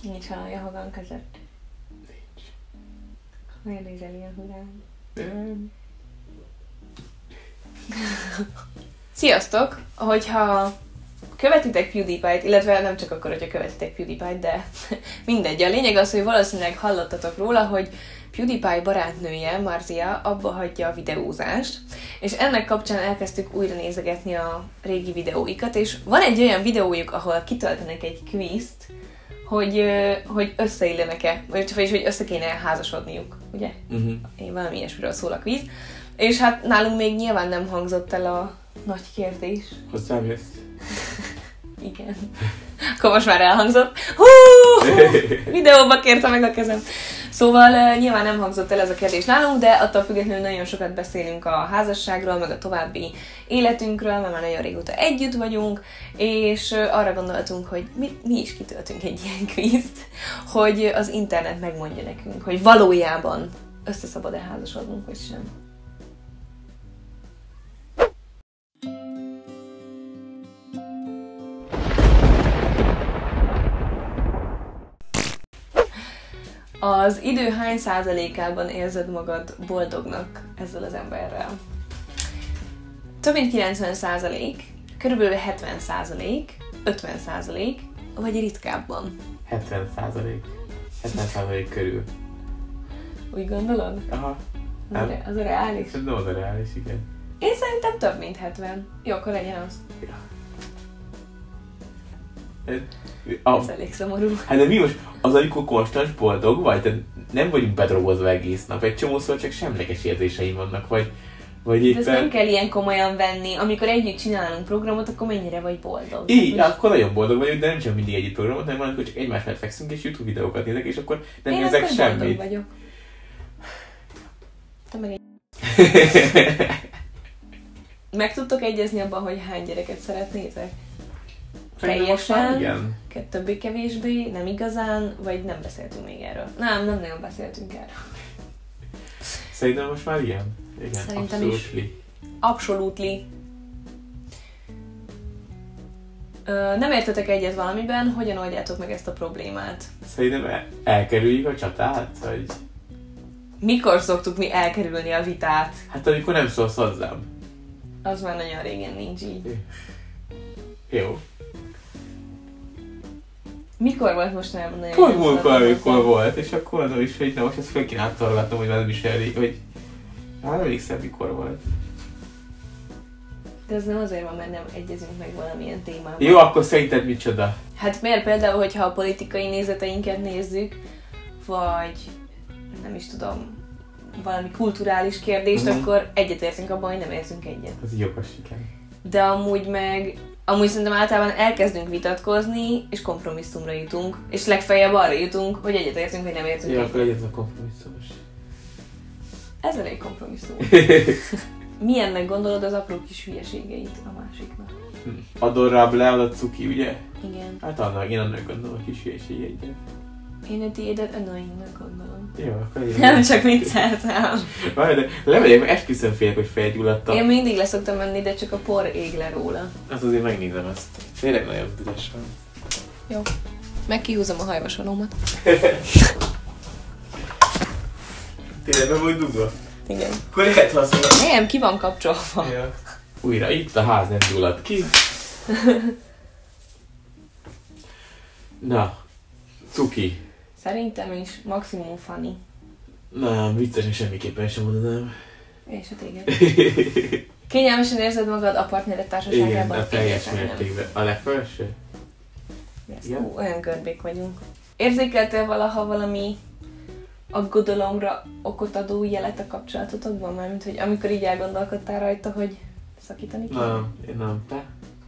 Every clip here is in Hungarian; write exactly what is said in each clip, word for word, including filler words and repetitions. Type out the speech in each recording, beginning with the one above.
Nincs valami a hagam között. Nincs. Miért nézel ilyen hurán? Nem. Sziasztok! Hogyha követitek PewDiePie-t, illetve nem csak akkor, hogyha követitek PewDiePie-t, de mindegy. A lényeg az, hogy valószínűleg hallottatok róla, hogy PewDiePie barátnője, Marzia, abba hagyja a videózást, és ennek kapcsán elkezdtük újra nézegetni a régi videóikat, és van egy olyan videójuk, ahol kitöltenek egy kvízt, hogy, hogy összeillenek-e, vagyis hogy össze kéne házasodniuk, ugye? Uh-huh. Én valami ilyesmiről szól a kvíz. És hát nálunk még nyilván nem hangzott el a nagy kérdés. Hozzám jössz? Igen. Akkor most már elhangzott. Hú! Videóba kérte meg a kezem. Szóval uh, nyilván nem hangzott el ez a kérdés nálunk, de attól függetlenül nagyon sokat beszélünk a házasságról, meg a további életünkről, mert már nagyon régóta együtt vagyunk, és uh, arra gondoltunk, hogy mi, mi is kitöltünk egy ilyen kvízt, hogy az internet megmondja nekünk, hogy valójában össze szabad-e házasodnunk, vagy sem. Az idő hány százalékában érzed magad boldognak ezzel az emberrel? Több mint kilencven százalék, körülbelül hetven százalék, ötven százalék, vagy ritkábban? hetven százalék. hetven százalék körül. Úgy gondolod? Aha. Az, re- az a reális? No, az a reális, igen. Én szerintem több mint hetven. Jó, akkor legyen az. Ja. A, Ez elég szomorú. Hát de mi most az, amikor konstans boldog vagy? Tehát nem vagyunk bedrogozva egész nap. Egy csomószor csak semleges érzéseim vannak, vagy, vagy éppen... De ezt nem kell ilyen komolyan venni. Amikor együtt csinálunk programot, akkor mennyire vagy boldog? Így, most... akkor nagyon boldog vagyok, de nem csak mindig együtt programot, hanem amikor csak egymás mellett fekszünk és YouTube videókat nézek, és akkor nem én érzek akkor semmit. Boldog vagyok. Te meg egy... Meg tudtok egyezni abban, hogy hány gyereket szeretnétek? Teljesen, igen. többé-kevésbé, nem igazán, vagy nem beszéltünk még erről? Nem, nem nagyon beszéltünk erről. Szerintem most már ilyen. Igen, szerintem absolutely. is. Absolutely. Ö, nem értetek egyet valamiben, hogyan oldjátok meg ezt a problémát? Szerintem el- elkerüljük a csatát, vagy... Mikor szoktuk mi elkerülni a vitát? Hát amikor nem szólsz hozzám. Az már nagyon régen nincs így. Jó. Mikor volt most nem nagyon? Pont múltkor, amikor volt, és akkor mondom is, hogy na most ezt fel kéne áttargatnom, hogy velem is elég, hogy... Hát emlékszem, mikor volt. De ez nem azért van, mert nem egyezünk meg valamilyen témában. Jó, akkor szerinted micsoda? Hát miért például, hogyha a politikai nézeteinket nézzük, vagy nem is tudom, valami kulturális kérdést, uh-huh. akkor egyetértünk abban, hogy nem érzünk egyet. Ez jogos, igen. De amúgy meg, amúgy szerintem általában elkezdünk vitatkozni, és kompromisszumra jutunk, és legfeljebb arra jutunk, hogy egyetértünk, hogy nem értünk Jó, egyet. akkor legyen a kompromisszumos. Ez elég kompromisszum. Milyennek gondolod az apró kis hülyeségeit a másiknak? Adorrább le a cuki, ugye? Igen. Hát annak, én annak gondolom a kis hülyeségeidet. Én a tiédet annoyingnak gondolom. Jó, akkor legyen. Nem csak vicceltem. Várj, de lemegyek, mert esküszöm félek, hogy felgyulladtam. Én mindig leszoktam menni, de csak a por ég le róla. Hát azért megnézem ezt. Tényleg nagyon büdös van. Jó. Meg kihúzom a hajvasalómat. Tényleg be vagy dugva? Igen. Akkor lehet használni. Nem, ki van kapcsolva. Ja. Újra, itt a ház nem gyullad ki. Na, cuki. Szerintem is maximum funny. Nem, viccesen semmiképpen sem mondanám. És a téged. Kényelmesen érzed magad a partnered társaságában? Igen, a teljes Egyáltalán nem. mértékben. A legfelső? Yes. Igen. Ó, olyan görbék vagyunk. Érzékeltél valaha valami aggodalomra okot adó jelet a kapcsolatotokban? Mármint, hogy amikor így elgondolkodtál rajta, hogy szakítani kell? Nem, én nem. Te?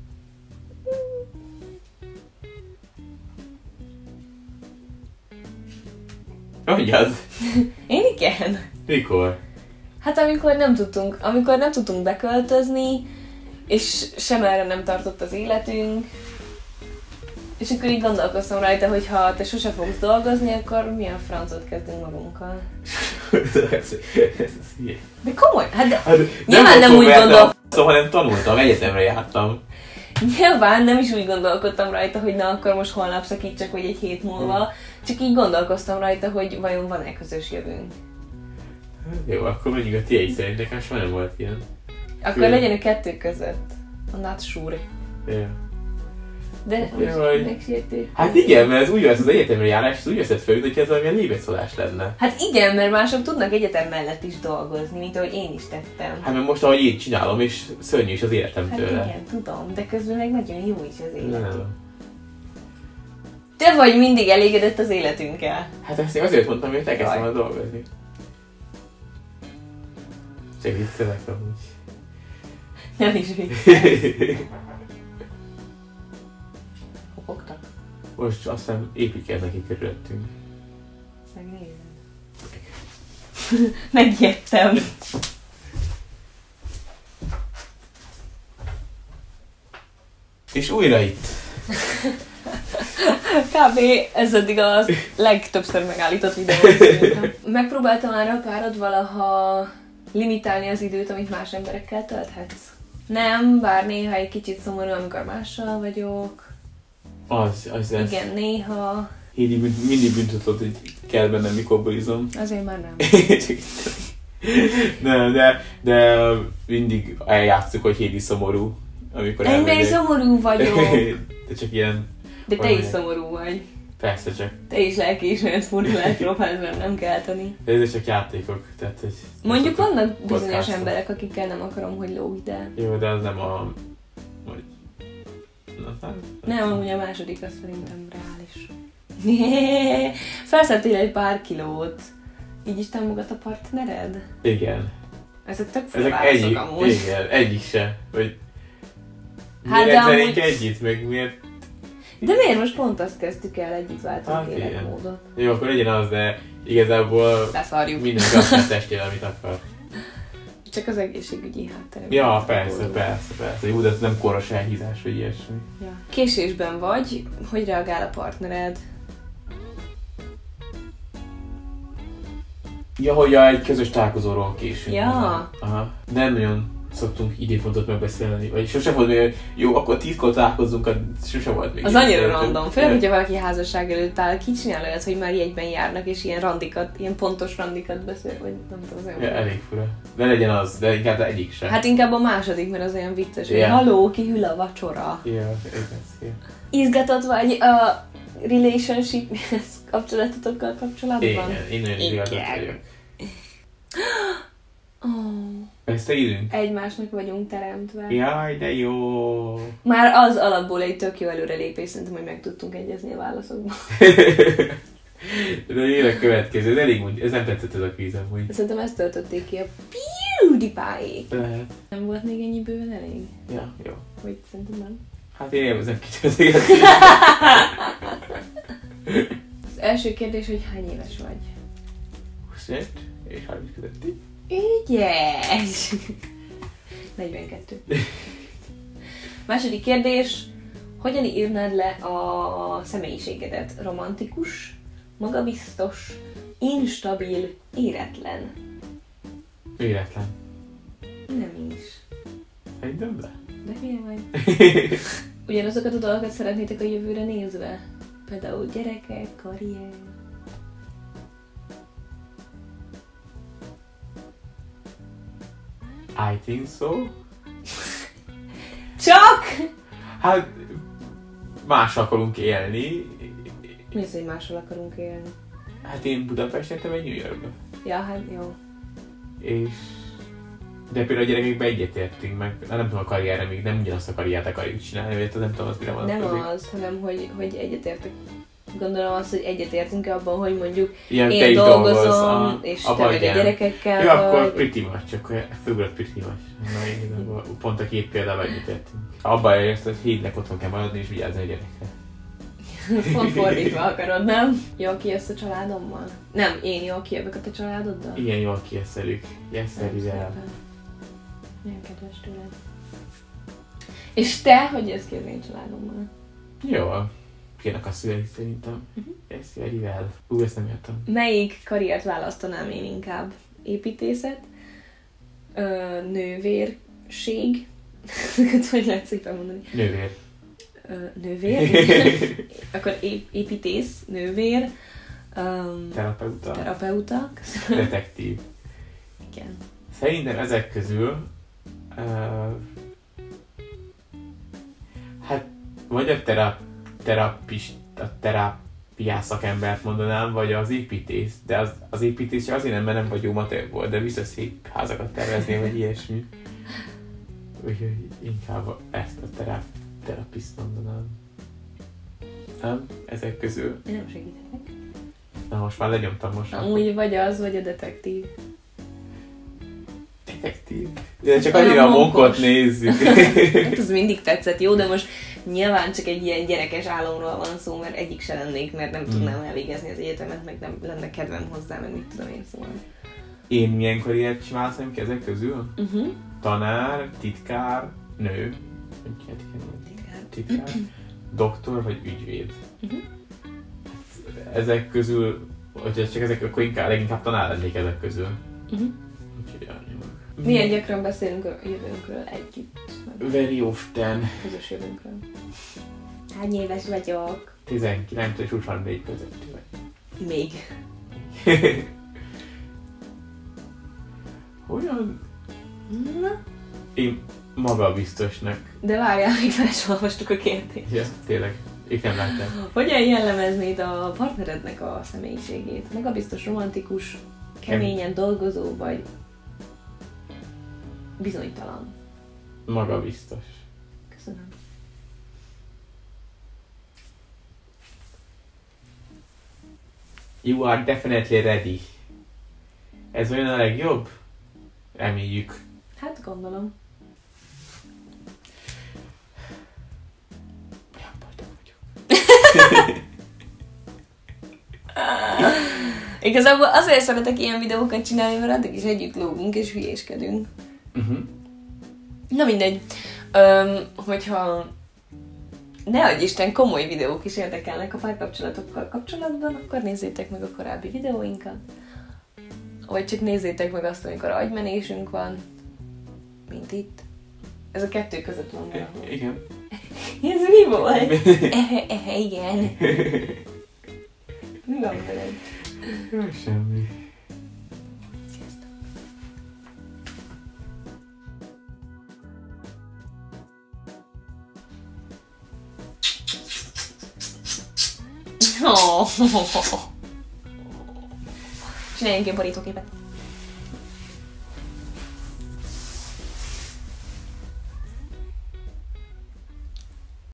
Mondjad! Én igen. Mikor? Hát amikor nem tudtunk, amikor nem tudtunk beköltözni, és sem erre nem tartott az életünk, és akkor így gondolkoztam rajta, hogy ha te sose fogsz dolgozni, akkor mi a francot kezdünk magunkkal? De komoly, hát, de Hát, nyilván nem úgy gondol... Szóval nem tanultam, egyetemre jártam. Nyilván nem is úgy gondolkodtam rajta, hogy na akkor most holnap szakítsak, vagy egy hét múlva. Csak így gondolkoztam rajta, hogy vajon van-e közös jövőnk. Jó, akkor mondjuk a tiéd szerint nekem soha nem volt ilyen. Akkor Fő... legyen a kettő között. A not sure. Ja. De Jaj. megsértő. Hát igen, mert ez úgy vesz az egyetemre járás, ez úgy veszed fel, hogy ez valamilyen léveszólás lenne. Hát igen, mert mások tudnak egyetem mellett is dolgozni, mint ahogy én is tettem. Hát mert most ahogy így csinálom, és szörnyű is az életem Hát tőle. igen, tudom, de közben meg nagyon jó is az élet. Nem. Te vagy mindig elégedett az életünkkel. Hát ezt én azért mondtam, hogy elkezdtem el dolgozni. Csak viccelek amúgy. Nem is viccelsz. Hopogtak. Most azt hiszem építkeznek itt körülöttünk. Megnézed. Megijedtem. És újra itt. Kb. Ez eddig a legtöbbször megállított videó szerintem. Megpróbáltam már a párod valaha limitálni az időt, amit más emberekkel tölthetsz? Nem, bár néha egy kicsit szomorú, amikor mással vagyok. Az, az lesz. Igen, néha. Hédi mindig büntetett, hogy kell bennem, mikor bulizom. Azért már nem. Nem, de, de mindig eljátszuk, hogy Hédi szomorú, amikor Ennél szomorú vagyok. De csak ilyen... De te is szomorú vagy. Persze csak. Te is lelkiismeret fordulás próbálsz nem kelteni. De ez csak játékok, tehát hogy... Mondjuk vannak bizonyos emberek, akikkel nem akarom, hogy lóg, de... Jó, de az nem a... Hogy... Na, nem, nem, amúgy a második az szerintem reális. Felszedtél egy pár kilót. Így is támogat a partnered? Igen. Ezek tök fura Ezek válaszok egyik, amúgy. igen, egyik se. Vagy... Hát miért de edzenénk amúgy... együtt, meg miért... De miért most pont azt kezdtük el, együtt váltunk Hát életmódot? Jó, akkor legyen az, de igazából Leszarjuk. mindenki azt vesz testél, amit akar. Csak az egészségügyi hátterem. Ja, persze, persze, persze. Jó, de ez nem koros elhízás, vagy ilyesmi. Ja. Késésben vagy, hogy reagál a partnered? Ja, hogy ja, egy közös találkozóról késünk. Ja. Aha. Nem nagyon szoktunk időpontot megbeszélni, vagy sose volt még, jó, akkor tízkor találkozzunk, sose volt még. Az annyira random. Főleg, hogyha valaki házasság előtt áll, ki csinál olyat, hogy már jegyben járnak, és ilyen randikat, ilyen pontos randikat beszél, vagy nem tudom, az olyan. Ja, elég fura. De legyen az, de inkább egyik sem. Hát inkább a második, mert az olyan vicces, hogy Yeah. haló, kihűl a vacsora. Ja, igaz, ja. Izgatott vagy a relationship kapcsolatotokkal kapcsolatban? Igen, én nagyon izgatott vagyok. Oh. Beszéljünk? Egymásnak vagyunk teremtve. Jaj, de jó! Már az alapból egy tök jó előrelépés, szerintem, hogy meg tudtunk egyezni a válaszokban. De jön a következő, ez elég úgy, ez nem tetszett ez a kvíz amúgy. Szerintem ezt töltötték ki a PewDiePie-ék. Lehet. Nem volt még ennyi bőven elég? Ja, jó. Vagy szerintem nem? Hát én élvezem kicsit. Az első kérdés, hogy hány éves vagy? huszonöt és harminc közötti. Ügyes! negyvenkettő. Második kérdés, hogyan írnád le a személyiségedet? Romantikus, magabiztos, instabil, éretlen? Véletlen. Nem is. Szerintem de. De hülye vagy. Ugyanazokat a dolgokat szeretnétek a jövőre nézve? Például gyerekek, karrier... I think so. Csak! Hát más akarunk élni. Mi az, hogy máshol akarunk élni? Hát én Budapesten, te meg New Yorkba. Ja, hát jó. És... De például a gyerekekben egyetértünk, meg nem tudom a karrierre, még nem ugyanazt a karriert akarjuk csinálni, vagy nem tudom, az mire van. Nem az, hanem hogy, hogy egyetértek. Gondolom azt, hogy egyetértünk abban, hogy mondjuk ilyen, én dolgozom, dolgoz, és a, te vagy a gyerekekkel. Jó, akkor vagy... pretty much, akkor főgrött pretty much. Na, én pont a két példával egyetértünk. Abban érsz, hogy hétnek otthon kell maradni, és vigyázni a gyerekre. Pont fordítva akarod, nem? Jól kijössz a családommal? Nem, én jól kijövök a te családoddal? Igen, jól kieszelük. Jesszelővel. Nagyon kedves tőled. És te, hogy jössz ki az én családommal? Jó. Kérnek a szüleik szerintem. Uh-huh. Jesszelővel. Ú, ezt nem értem. Melyik karriert választanám én inkább? Építészet? Ö, nővérség? Ezeket hogy lehet szépen mondani? Nővér. Ö, nővér. Akkor ép- építész, nővér. Um, Terapeuta. Terapeuta. Detektív. Igen. Szerintem ezek közül uh, hát vagy a terap, terapist, a terápiás szakembert mondanám, vagy az építész. De az, az építész csak azért nem, mert nem vagy jó matek volt, de vissza szép házakat tervezni, vagy ilyesmi. Úgyhogy inkább ezt a terap, terapiszt mondanám. Nem? Ezek közül. Én nem segíthetek. Na most már lenyomtam most. Amúgy vagy az, vagy a detektív. Detektív? De csak Olyan annyira a monkos. munkot nézzük. Hát az mindig tetszett, jó, de most nyilván csak egy ilyen gyerekes álomról van szó, mert egyik se lennék, mert nem Hmm. tudnám elvégezni az egyetemet, meg nem lenne kedvem hozzá, meg mit tudom én szóval. Én milyen karriert csinálsz ki ezek közül? Uh-huh. Tanár, titkár, nő, hogy kell titkár, titkár, doktor vagy ügyvéd. Uh-huh. Ezek közül, hogyha csak ezek, akkor inkább, leginkább tanár lennék ezek közül. Uh-huh. Úgyhogy annyi. Milyen gyakran beszélünk a jövőnkről együtt, meg Very often. közös jövőnkről. Hány éves vagyok? tizenkilenc és huszonnégy között vagy. Még. Hogyan? Na? Én magabiztosnak. De várjál, még fel sem olvastuk a kérdést. Ja, tényleg. Én nem láttam. Hogyan jellemeznéd a partnerednek a személyiségét? Magabiztos, romantikus, keményen dolgozó, vagy bizonytalan? Magabiztos. Köszönöm. You are definitely ready. Ez olyan a legjobb? Reméljük. Hát gondolom. Ja, boldog vagyok. Igazából azért szeretek ilyen videókat csinálni, mert addig is együtt lógunk és hülyéskedünk. Uh-huh. Na mindegy. Öm, hogyha ne adj Isten, komoly videók is érdekelnek a párkapcsolatokkal kapcsolatban, akkor nézzétek meg a korábbi videóinkat. Vagy csak nézzétek meg azt, amikor agymenésünk van, mint itt. Ez a kettő között van valahol. Igen. Ez mi volt? Ehe, ehe, igen. Mi van veled? Jó, semmi. Sziasztok. Oh. Csináljunk egy borítóképet.